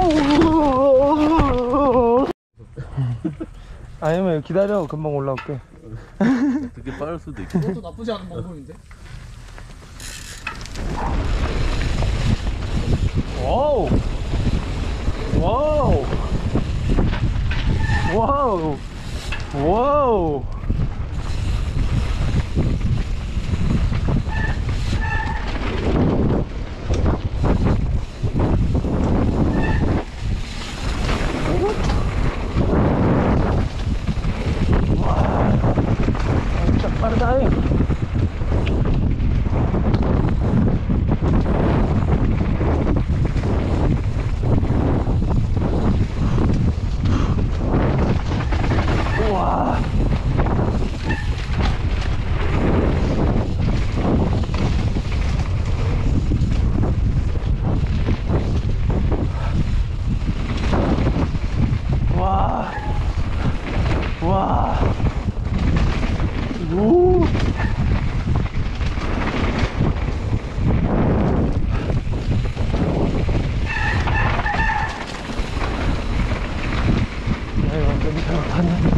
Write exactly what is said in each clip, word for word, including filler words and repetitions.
아니면 기다려, 금방 올라올게. 그게 빠를 수도 있고. 그것도 나쁘지 않은 방법인데. 와우 와우 와우 와우. 빠르다잉. 우와. 와. 와. 오. 야, 완전히 잘못하네.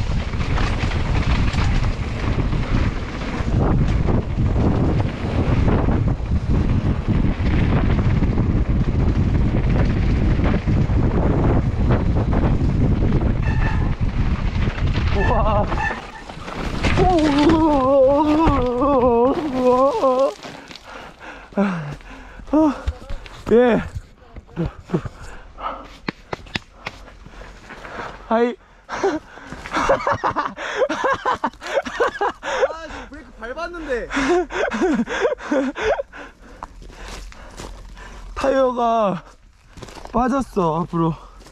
우와. 예. 하이. 아, 지금 브레이크 밟았는데. 타이어가 빠졌어 앞으로.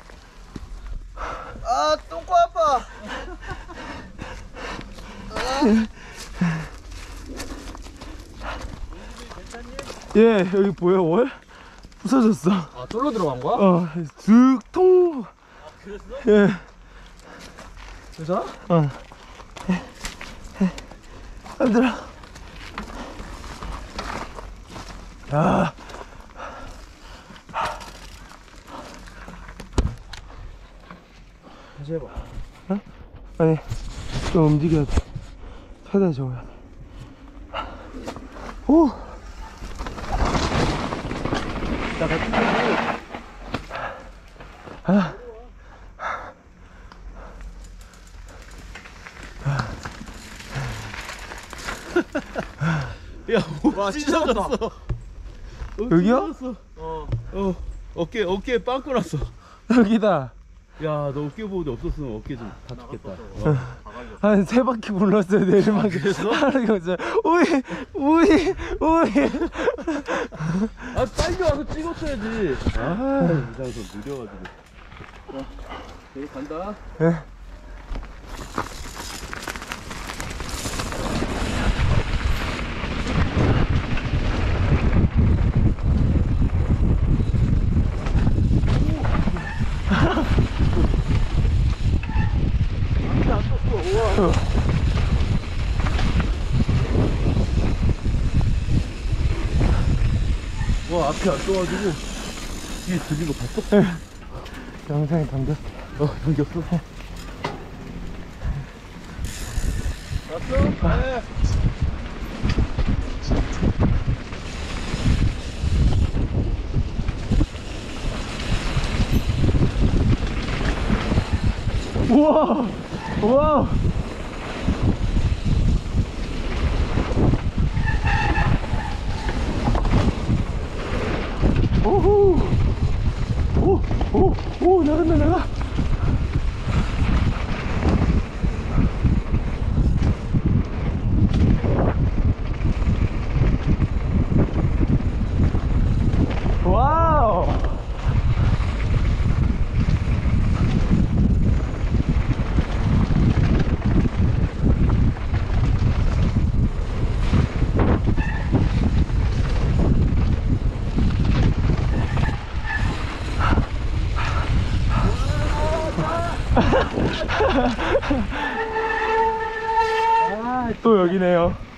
아, 똥꼬 아파. 예, 여기 보여 월? 부서졌어. 아, 쫄로 들어간 거야? 어, 쓱 통. 아, 그랬어? 예. 괜찮아? 어. 힘들어. 야. 다시 해봐. 어? 아니, 좀 움직여야 돼. 최대 줘야 돼. 오. 나 같은 아. 야, 와, 찢어졌어. 여기요? 어. 어, 어깨 어깨에 빵꾸 났어. 여기다. 야, 너 어깨 보호대 없었으면 어깨 좀 다 죽겠다. 한 세 바퀴 불렀어요, 내리막. 그랬어? 하는 거죠. 우이, 우이, 우이. 아, 빨리 와서 찍었어야지. 아, 이상해서 느려가지고. 어, 여기 간다. 예. 와, 앞이 안 떠가지고 뒤에 들린 거 봤어? 영상에 담겼어. 어, 당겼어. 왔어? 네. 우와, 우와. 오호. 오, 오, 오, 나간다, 나가. 와우. 아, 또 여기네요.